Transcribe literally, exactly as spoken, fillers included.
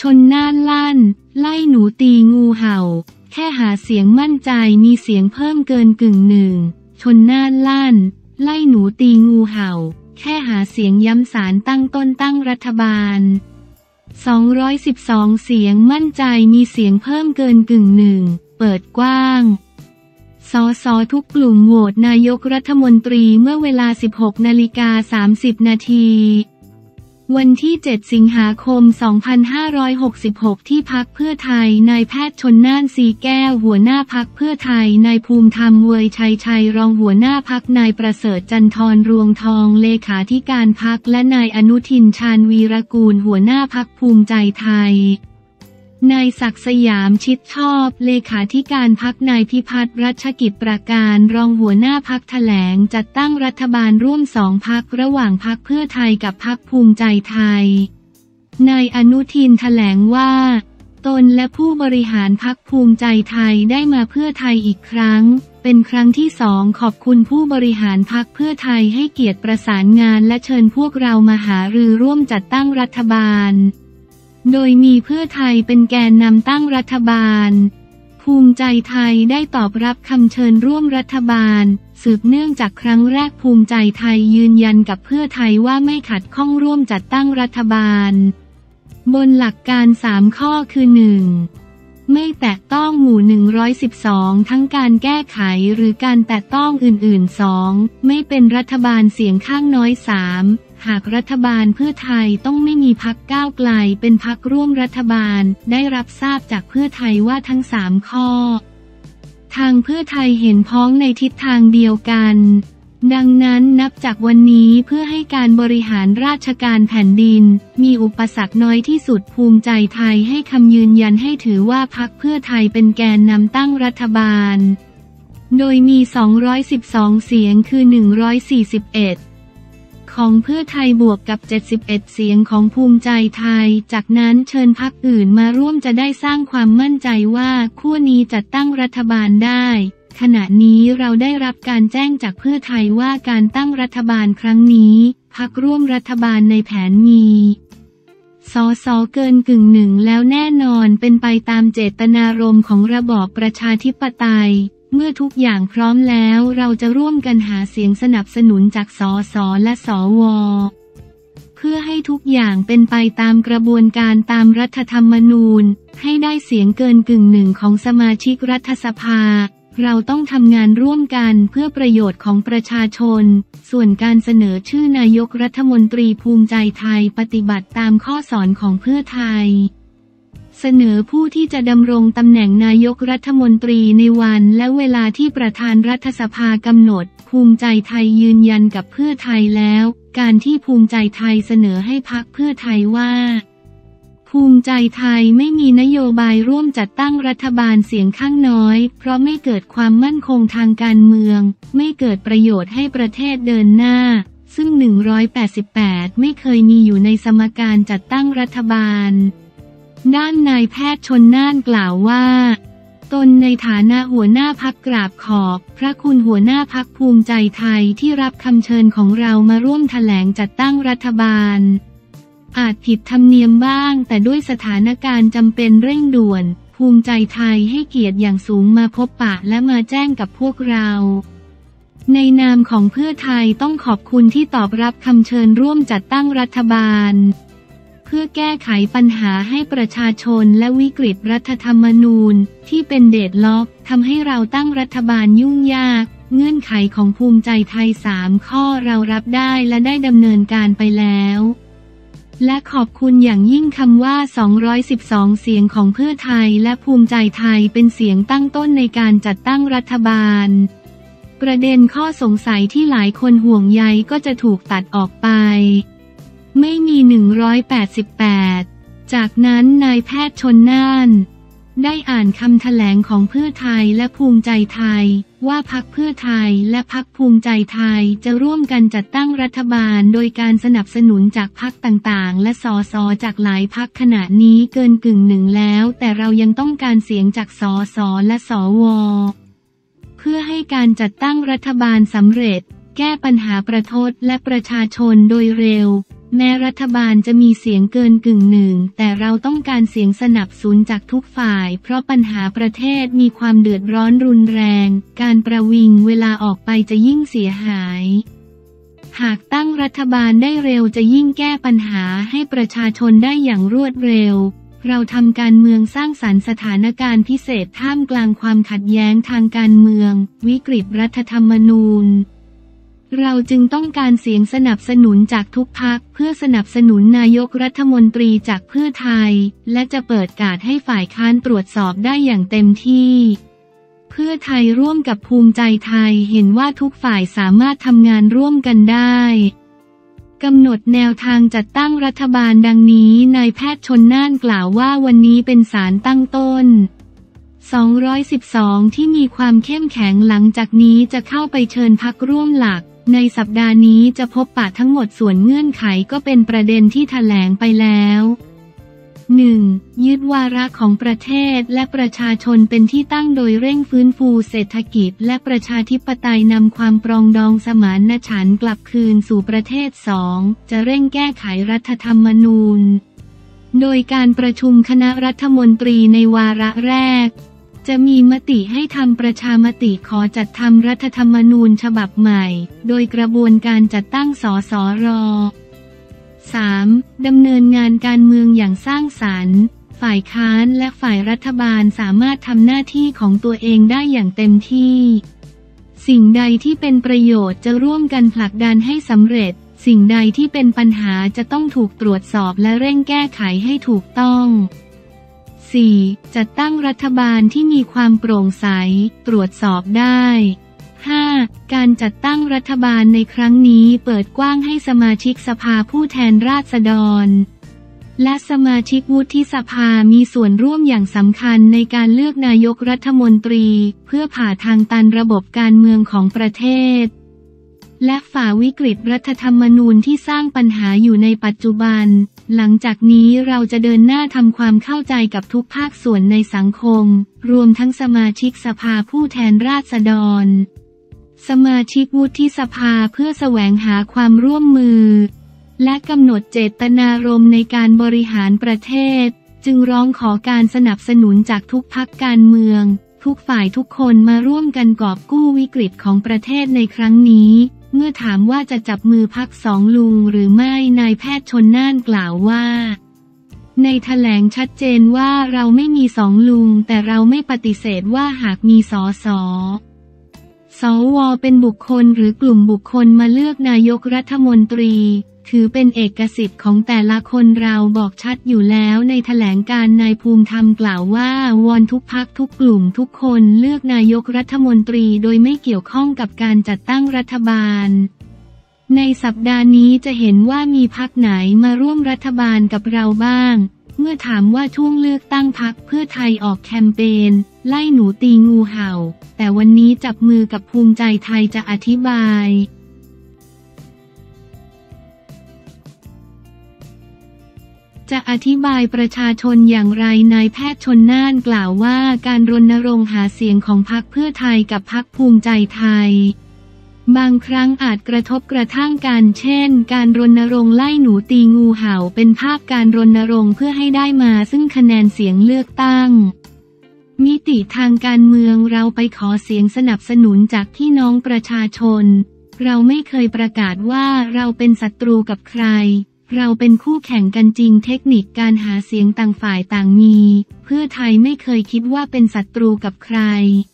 ชนน่านลั่นไล่หนูตีงูเห่าแค่หาเสียงมั่นใจมีเสียงเพิ่มเกินกึ่งหนึ่งชนน่านลั่นไล่หนูตีงูเห่าแค่หาเสียงย้ำศาลตั้งต้นตั้งรัฐบาลสองร้อยสิบสองเสียงมั่นใจมีเสียงเพิ่มเกินกึ่งหนึ่งเปิดกว้างสสทุกกลุ่มโหวตนายกรัฐมนตรีเมื่อเวลา สิบหกนาฬิกาสามสิบนาทีวันที่เจ็ดสิงหาคมสองพันห้าร้อยหกสิบหกที่พรรคเพื่อไทยนายแพทย์ชลน่านสีแก้วหัวหน้าพรรคเพื่อไทยนายภูมิธรรมเวยชัยชัยรองหัวหน้าพรรคนายประเสริฐจันทรรวงทองเลขาธิการพรรคและนายอนุทินชาญวีรกูลหัวหน้าพรรคภูมิใจไทยนายศักดิ์สยามชิดชอบเลขาธิการพรรคนายพิพัฒน์รัชกิจประการรองหัวหน้าพรรคแถลงจัดตั้งรัฐบาลร่วมสองพรรคระหว่างพรรคเพื่อไทยกับพรรคภูมิใจไทยนายอนุทินแถลงว่าตนและผู้บริหารพรรคภูมิใจไทยได้มาเพื่อไทยอีกครั้งเป็นครั้งที่สองขอบคุณผู้บริหารพรรคเพื่อไทยให้เกียรติประสานงานและเชิญพวกเรามาหารือร่วมจัดตั้งรัฐบาลโดยมีเพื่อไทยเป็นแกนนำตั้งรัฐบาลภูมิใจไทยได้ตอบรับคำเชิญร่วมรัฐบาลสืบเนื่องจากครั้งแรกภูมิใจไทยยืนยันกับเพื่อไทยว่าไม่ขัดข้องร่วมจัดตั้งรัฐบาลบนหลักการสามข้อคือ หนึ่ง ไม่แตะต้องหมู่หนึ่งร้อยสิบสองทั้งการแก้ไขหรือการแตะต้องอื่นๆ สอง ไม่เป็นรัฐบาลเสียงข้างน้อย สามหากรัฐบาลเพื่อไทยต้องไม่มีพรรคก้าวไกลเป็นพรรคร่วมรัฐบาลได้รับทราบจากเพื่อไทยว่าทั้งสามข้อทางเพื่อไทยเห็นพ้องในทิศทางเดียวกันดังนั้นนับจากวันนี้เพื่อให้การบริหารราชการแผ่นดินมีอุปสรรคน้อยที่สุดภูมิใจไทยให้คำยืนยันให้ถือว่าพรรคเพื่อไทยเป็นแกนนำตั้งรัฐบาลโดยมีสองร้อยสิบสองเสียงคือหนึ่งร้อยสี่สิบเอ็ดของเพื่อไทยบวกกับเจ็ดสิบเอ็ดเสียงของภูมิใจไทยจากนั้นเชิญพรรคอื่นมาร่วมจะได้สร้างความมั่นใจว่าขั้วนี้จัดตั้งรัฐบาลได้ขณะนี้เราได้รับการแจ้งจากเพื่อไทยว่าการตั้งรัฐบาลครั้งนี้พรรคร่วมรัฐบาลในแผนมีสสเกินกึ่งหนึ่งแล้วแน่นอนเป็นไปตามเจตนารมณ์ของระบอบประชาธิปไตยเมื่อทุกอย่างพร้อมแล้วเราจะร่วมกันหาเสียงสนับสนุนจากสสและสวเพื่อให้ทุกอย่างเป็นไปตามกระบวนการตามรัฐธรรมนูญให้ได้เสียงเกินกึ่งหนึ่งของสมาชิกรัฐสภาเราต้องทำงานร่วมกันเพื่อประโยชน์ของประชาชนส่วนการเสนอชื่อนายกรัฐมนตรีภูมิใจไทยปฏิบัติตามข้อสอนของเพื่อไทยเสนอผู้ที่จะดำรงตำแหน่งนายกรัฐมนตรีในวันและเวลาที่ประธานรัฐสภากำหนดภูมิใจไทยยืนยันกับเพื่อไทยแล้วการที่ภูมิใจไทยเสนอให้พรรคเพื่อไทยว่าภูมิใจไทยไม่มีนโยบายร่วมจัดตั้งรัฐบาลเสียงข้างน้อยเพราะไม่เกิดความมั่นคงทางการเมืองไม่เกิดประโยชน์ให้ประเทศเดินหน้าซึ่งหนึ่งร้อยแปดสิบแปดไม่เคยมีอยู่ในสมการจัดตั้งรัฐบาลด้านนายแพทย์ชลน่านกล่าวว่าตนในฐานะหัวหน้าพรรคกราบขอบพระคุณหัวหน้าพรรคภูมิใจไทยที่รับคำเชิญของเรามาร่วมแถลงจัดตั้งรัฐบาลอาจผิดธรรมเนียมบ้างแต่ด้วยสถานการณ์จำเป็นเร่งด่วนภูมิใจไทยให้เกียรติอย่างสูงมาพบปะและมาแจ้งกับพวกเราในนามของเพื่อไทยต้องขอบคุณที่ตอบรับคำเชิญร่วมจัดตั้งรัฐบาลเพื่อแก้ไขปัญหาให้ประชาชนและวิกฤตรัฐธรรมนูญที่เป็นเดดล็อกทำให้เราตั้งรัฐบาลยุ่งยากเงื่อนไขของภูมิใจไทยสามข้อเรารับได้และได้ดำเนินการไปแล้วและขอบคุณอย่างยิ่งคำว่าสองร้อยสิบสองเสียงของเพื่อไทยและภูมิใจไทยเป็นเสียงตั้งต้นในการจัดตั้งรัฐบาลประเด็นข้อสงสัยที่หลายคนห่วงใยก็จะถูกตัดออกไปไม่มีหนึ่งร้อยแปดสิบแปดจากนั้นนายแพทย์ชลน่านได้อ่านคำแถลงของเพื่อไทยและภูมิใจไทยว่าพรรคเพื่อไทยและพรรคภูมิใจไทยจะร่วมกันจัดตั้งรัฐบาลโดยการสนับสนุนจากพรรคต่างๆและสสจากหลายพรรคขณะนี้เกินกึ่งหนึ่งแล้วแต่เรายังต้องการเสียงจากสสและสวเพื่อให้การจัดตั้งรัฐบาลสำเร็จแก้ปัญหาประเทศและประชาชนโดยเร็วแม้รัฐบาลจะมีเสียงเกินกึ่งหนึ่งแต่เราต้องการเสียงสนับสนุนจากทุกฝ่ายเพราะปัญหาประเทศมีความเดือดร้อนรุนแรงการประวิงเวลาออกไปจะยิ่งเสียหายหากตั้งรัฐบาลได้เร็วจะยิ่งแก้ปัญหาให้ประชาชนได้อย่างรวดเร็วเราทำการเมืองสร้างสรรค์สถานการณ์พิเศษท่ามกลางความขัดแย้งทางการเมืองวิกฤตรัฐธรรมนูญเราจึงต้องการเสียงสนับสนุนจากทุกพรรคเพื่อสนับสนุนนายกรัฐมนตรีจากเพื่อไทยและจะเปิดโอกาสให้ฝ่ายค้านตรวจสอบได้อย่างเต็มที่เพื่อไทยร่วมกับภูมิใจไทยเห็นว่าทุกฝ่ายสามารถทำงานร่วมกันได้กำหนดแนวทางจัดตั้งรัฐบาลดังนี้นายแพทย์ชลน่านกล่าวว่าวันนี้เป็นศาลตั้งต้นสองร้อยสิบสองที่มีความเข้มแข็งหลังจากนี้จะเข้าไปเชิญพรรคร่วมหลักในสัปดาห์นี้จะพบปะทั้งหมดส่วนเงื่อนไขก็เป็นประเด็นที่แถลงไปแล้ว หนึ่ง ยึดวาระของประเทศและประชาชนเป็นที่ตั้งโดยเร่งฟื้นฟูเศรษฐกิจและประชาธิปไตยนำความปรองดองสมานฉันท์กลับคืนสู่ประเทศ สอง จะเร่งแก้ไขรัฐธรรมนูญโดยการประชุมคณะรัฐมนตรีในวาระแรกจะมีมติให้ทำประชามติขอจัดทำรัฐธรรมนูญฉบับใหม่โดยกระบวนการจัดตั้งสสร สาม ดำเนินงานการเมืองอย่างสร้างสรรค์ฝ่ายค้านและฝ่ายรัฐบาลสามารถทำหน้าที่ของตัวเองได้อย่างเต็มที่สิ่งใดที่เป็นประโยชน์จะร่วมกันผลักดันให้สำเร็จสิ่งใดที่เป็นปัญหาจะต้องถูกตรวจสอบและเร่งแก้ไขให้ถูกต้องสี่ จัดตั้งรัฐบาลที่มีความโปร่งใสตรวจสอบได้ ห้า การจัดตั้งรัฐบาลในครั้งนี้เปิดกว้างให้สมาชิกสภาผู้แทนราษฎรและสมาชิกวุฒิสภามีส่วนร่วมอย่างสำคัญในการเลือกนายกรัฐมนตรีเพื่อผ่าทางตันระบบการเมืองของประเทศและฝ่าวิกฤตรัฐธรรมนูญที่สร้างปัญหาอยู่ในปัจจุบันหลังจากนี้เราจะเดินหน้าทำความเข้าใจกับทุกภาคส่วนในสังคมรวมทั้งสมาชิกสภาผู้แทนราษฎรสมาชิกวุฒิสภาเพื่อแสวงหาความร่วมมือและกำหนดเจตนารมณ์ในการบริหารประเทศจึงร้องขอการสนับสนุนจากทุกพรรคการเมืองทุกฝ่ายทุกคนมาร่วมกันกอบกู้วิกฤตของประเทศในครั้งนี้เมื่อถามว่าจะจับมือพรรคสองลุงหรือไม่นายแพทย์ชลน่านกล่าวว่าในแถลงชัดเจนว่าเราไม่มีสองลุงแต่เราไม่ปฏิเสธว่าหากมีสสสวเป็นบุคคลหรือกลุ่มบุคคลมาเลือกนายกรัฐมนตรีถือเป็นเอกสิทธิ์ของแต่ละคนเราบอกชัดอยู่แล้วในแถลงการนายภูมิธรรมกล่าวว่าวอนทุกพรรคทุกกลุ่มทุกคนเลือกนายกรัฐมนตรีโดยไม่เกี่ยวข้องกับการจัดตั้งรัฐบาลในสัปดาห์นี้จะเห็นว่ามีพรรคไหนมาร่วมรัฐบาลกับเราบ้างเมื่อถามว่าช่วงเลือกตั้งพรรคเพื่อไทยออกแคมเปญไล่หนูตีงูเห่าแต่วันนี้จับมือกับภูมิใจไทยจะอธิบายจะอธิบายประชาชนอย่างไรนายแพทย์ชลน่านกล่าวว่าการรณรงค์หาเสียงของพรรคเพื่อไทยกับพรรคภูมิใจไทยบางครั้งอาจกระทบกระทั่งกันเช่นการรณรงค์ไล่หนูตีงูเห่าเป็นภาพการรณรงค์เพื่อให้ได้มาซึ่งคะแนนเสียงเลือกตั้งมิติทางการเมืองเราไปขอเสียงสนับสนุนจากพี่น้องประชาชนเราไม่เคยประกาศว่าเราเป็นศัตรูกับใครเราเป็นคู่แข่งกันจริงเทคนิคการหาเสียงต่างฝ่ายต่างมีเพื่อไทยไม่เคยคิดว่าเป็นศัตรูกับใคร